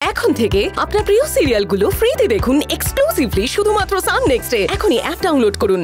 এখন থেকে আপনার প্রিয় সিরিয়ালগুলো ফ্রিতে দেখুন এক্সক্লুসিভলি শুধুমাত্র সান নেক্সটে। এখনই অ্যাপ ডাউনলোড করুন।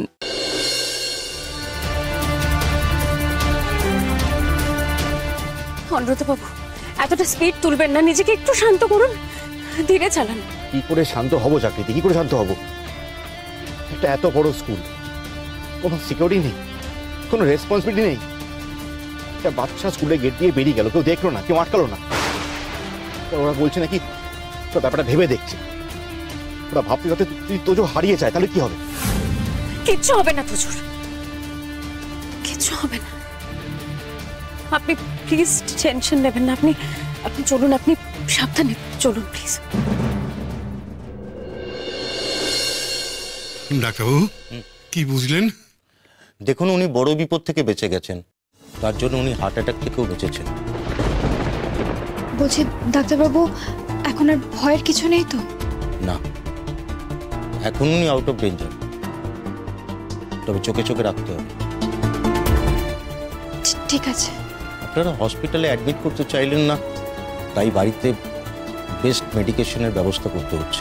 অনুব্রতবাবু, এতটা স্পিড তুলবেন না, নিজেকে একটু শান্ত করুন, ধীরে চালান। কি করে শান্ত হব চাকরিতে? কি করে শান্ত হব? একটা এত বড় স্কুল, কোনো সিকিউরিটি নেই, কোনো রেসপন্সিবিলিটি নেই। একটা বাচ্চা স্কুলে গেট দিয়ে বেরিয়ে গেল, কেউ দেখলো না, কেউ আটকালো না। ওরা বলছে নাকি তো ব্যাপারটা ভেবে দেখছে। ওরা ভাবতে যাতে তুই তোজো হারিয়ে যায়, তাহলে কি হবে? কিচ্ছু হবে না তোজোর, কিচ্ছু হবে না। আপনি প্লিজ টেনশন নেবেন না। আপনি চলুন, আপনি সাবধানে চলুন প্লিজ। ডাক্তারবাবু, কি বুঝলেন? দেখুন, উনি বড় বিপদ থেকে বেঁচে গেছেন, তার জন্য উনি হার্ট অ্যাটাক থেকেও বেঁচেছেন। বলছি ডাক্তারবাবু, এখন আর ভয়ের কিছু নেই তো? না, এখন উনি আউট অফ ডেঞ্জার, তবে চোখে চোখে রাখতে হবে। ঠিক আছে। আপনারা হসপিটালে অ্যাডমিট করতে চাইলেন না, তাই বাড়িতে বেস্ট মেডিকেশনের ব্যবস্থা করতে হচ্ছে।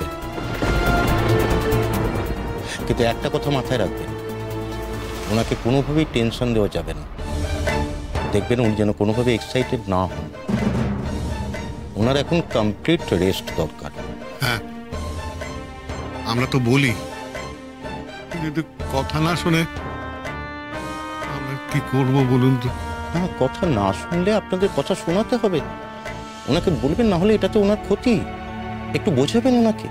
কিন্তু একটা কথা মাথায় রাখবেন, ওনাকে কোনোভাবেই টেনশন দেওয়া যাবে না। দেখবেন উনি যেন কোনোভাবে এক্সাইটেড না হন। ওনার এখন কমপ্লিট রেস্ট দরকার। হ্যাঁ, আমরা তো বলি, যদি কথা না শোনে আমরা কি করব বলুন তো? হ্যাঁ, কথা না শুনলে আপনাদের কথা শোনাতে হবে। ওনাকে বলবেন, না হলে এটা তো ওনার ক্ষতি। একটু বোঝাবেন ওনাকে।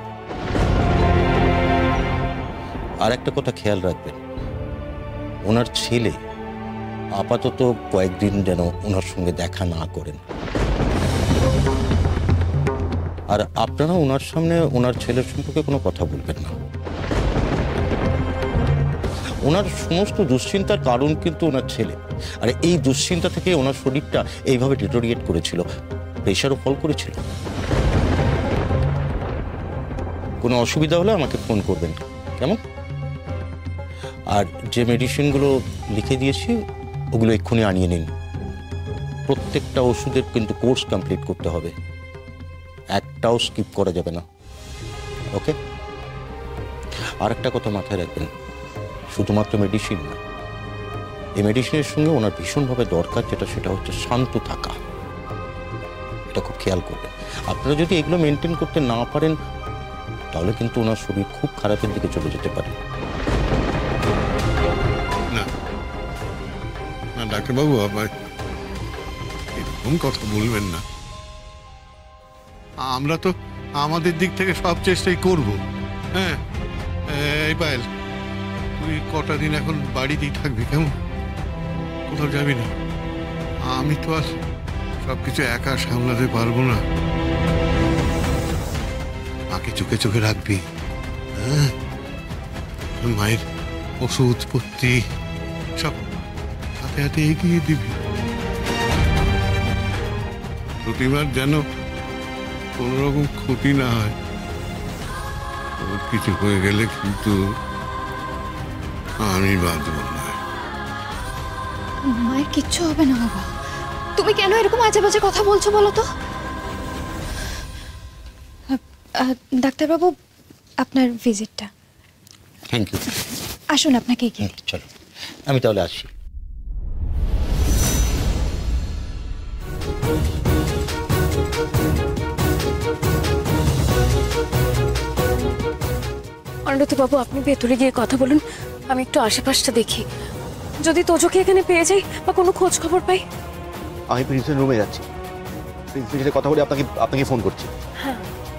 আর একটা কথা খেয়াল রাখবেন, ওনার ছেলে আপাতত কয়েকদিন যেন ওনার সঙ্গে দেখা না করেন। আর আপনারা ওনার সামনে ওনার ছেলের সম্পর্কে কোনো কথা বলবেন না। ওনার সমস্ত দুশ্চিন্তার কারণ কিন্তু ওনার ছেলে, আর এই দুশ্চিন্তা থেকে ওনার শরীরটা এইভাবে ডিটোরিয়েট করেছিল, প্রেশারও ফল করেছিল। কোনো অসুবিধা হলে আমাকে ফোন করবেন, কেমন? আর যে মেডিসিনগুলো লিখে দিয়েছি ওগুলো এক্ষুনি আনিয়ে নিন। প্রত্যেকটা ওষুধের কিন্তু কোর্স কমপ্লিট করতে হবে, একটাও স্কিপ করা যাবে না। ওকে? আর একটা কথা মাথায় রাখবেন, শুধুমাত্র মেডিসিন না, এই মেডিসিনের সঙ্গে ওনার ভীষণভাবে দরকার যেটা, সেটা হচ্ছে শান্ত থাকা। এটা খুব খেয়াল করবেন। আপনারা যদি এগুলো মেনটেন করতে না পারেন, তাহলে কিন্তু ওনার শরীর খুব খারাপের দিকে চলে যেতে পারে। না না ডাক্তারবাবু, আবার এরকম কথা বলবেন না। আমরা তো আমাদের দিক থেকে সব চেষ্টাই করব। হ্যাঁ, এই পায়েল, তুই কটা দিন এখন বাড়িতেই থাকবি, কেমন? কোথাও যাবি না। আমি তো আর সবকিছু একা সামলাতে পারবো না। মাকে চোখে চোখে রাখবি। হ্যাঁ, মায়ের ওষুধপত্তি সব হাতে হাতে এগিয়ে দিবি। প্রতিবার যেন কোনো রকম ক্ষতি না হয়। ওর কিছু হয়ে গেলে কিন্তু আমি বাঁচব না। মায়ের কিচ্ছু হবে না বাবা, তুমি কেন এরকম আজে বাজে কথা বলছো বলো তো? ডাক্তারবাবু, আপনার ভিজিটটা। Thank you. আসুন আপনাকে এগিয়ে। চলো, আমি তাহলে আসি। অনুব্রতবাবু, আপনি ভেতরে গিয়ে কথা বলুন, আমি একটু আশেপাশটা দেখি। যদি তোজোকে এখানে পেয়ে যাই বা কোনো খোঁজ খবর পাই। আমি প্রিন্সিপাল রুমে যাচ্ছি, প্রিন্সিপালের সাথে কথা বলে আপনাকে ফোন করছি। হ্যাঁ।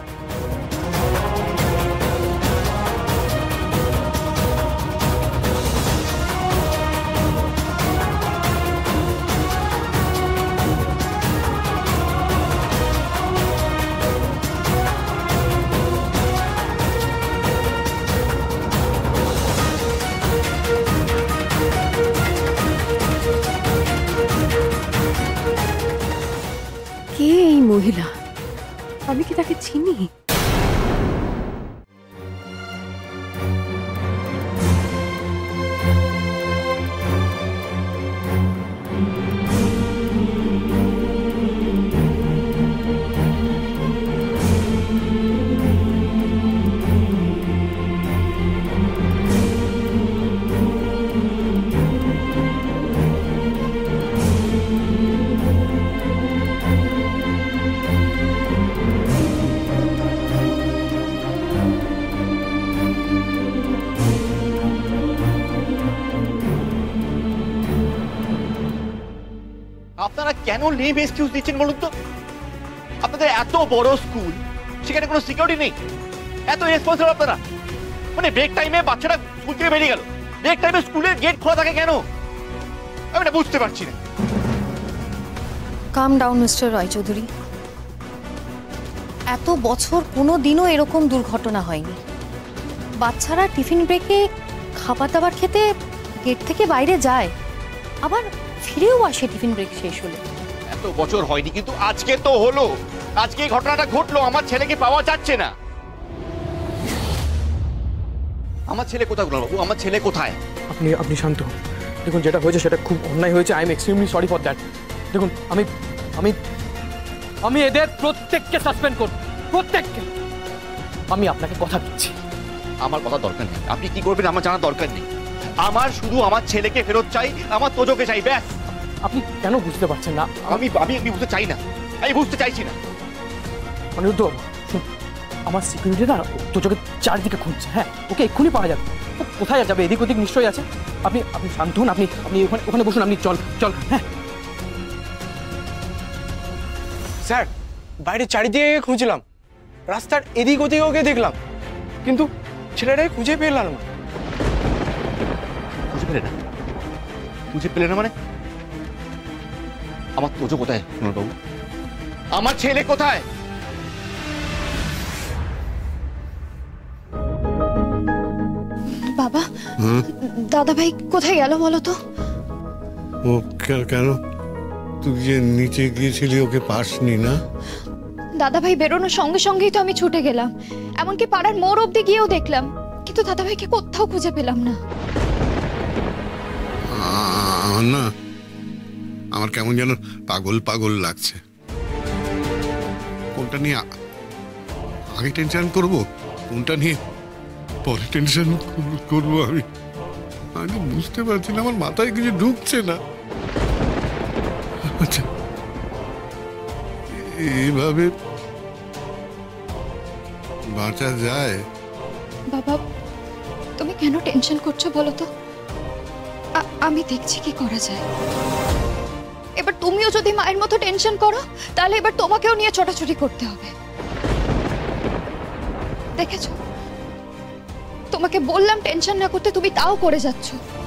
কে এই মহিলা? আমি কি তাকে চিনি? কেন লিভ এক্সকিউজ দিচ্ছেন বলুন তো? আপনাদের এত বড় স্কুল, সেখানে কোনো সিকিউরিটি নেই, এত রেসপন্সিবল আপনারা। মানে ব্রেক টাইমে বাচ্চারা স্কুল থেকে বেরিয়ে গেল, ব্রেক টাইমে স্কুলের গেট খোলা থাকে কেন? আমি এটা বুঝতে পারছি না। কাম ডাউন মিস্টার রায়চৌধুরী, এত বছর কোনো দিনও এরকম দুর্ঘটনা হয়নি। বাচ্চারা টিফিন ব্রেকে খাবার দাবার খেতে গেট থেকে বাইরে যায়, আবার ফিরেও আসে টিফিন ব্রেক শেষ হলে। এত বছর হয়নি, কিন্তু আজকে তো হলো। আজকে এই ঘটনাটা ঘটলো, আমার ছেলেকে পাওয়া যাচ্ছে না। আমার ছেলে কোথায় বাবু? আমার ছেলে কোথায়? আপনি শান্ত হন। দেখুন, যেটা হয়েছে সেটা খুব অন্যায় হয়েছে। I am extremely sorry for that. দেখুন, আমি এদের প্রত্যেককে সাসপেন্ড করব, প্রত্যেককে। আমি আপনাকে কথা দিচ্ছি। আমার কথা দরকার নেই, আপনি কি করবেন আমার জানা দরকার নেই। আমার শুধু আমার ছেলেকে ফেরত চাই, আমার তোজোকে চাই, ব্যাস। আপনি কেন বুঝতে পারছেন না? আমি বুঝতে চাই না, আমি বুঝতে চাইছি না। অনিরুদ্ধ, আমার সিকিউরিটিরা তোজোকে চারদিকে খুঁজছে। হ্যাঁ, ওকে এক্ষুনি পাওয়া যাবে। ও কোথায় যাবে? এদিক ওদিক নিশ্চয়ই আছে। আপনি শান্ত হন, আপনি ওখানে বসুন। আপনি চল। হ্যাঁ স্যার, বাইরে চারিদিকে খুঁজলাম, রাস্তার এদিক ওদিক ওকে দেখলাম, কিন্তু ছেলেটাকে খুঁজে পেলাম না। খুঁজে পেলে না মানে? আমার তোজো কোথায় বাবু? আমার ছেলে কোথায়? বাবা, দাদা ভাই কোথায় গেল বলো তো? ও কেন? তুই যে নিচে গিয়েছিলি ওকে পাসনি না? দাদা ভাই বেরোনোর সঙ্গে সঙ্গেই তো আমি ছুটে গেলাম, এমনকি পাড়ার মোড় অব্দি গিয়েও দেখলাম, কিন্তু দাদা ভাইকে কোথাও খুঁজে পেলাম না। না, আমার কেমন যেন পাগল লাগছে। কোনটা নিয়ে আগে টেনশন করব, কোনটা নিয়ে পরে টেনশন করবো আমি বুঝতে পারছি না, আমার মাথায় কিছু ঢুকছে না। আচ্ছা, এইভাবে বাঁচা যায়? বাবা, তুমি কেন টেনশন করছো বলো তো? আমি দেখছি কি করা যায়। এবার তুমিও যদি মায়ের মতো টেনশন করো, তাহলে এবার তোমাকেও নিয়ে ছোটাছুটি করতে হবে। দেখেছো, তোমাকে বললাম টেনশন না করতে, তুমি তাও করে যাচ্ছ।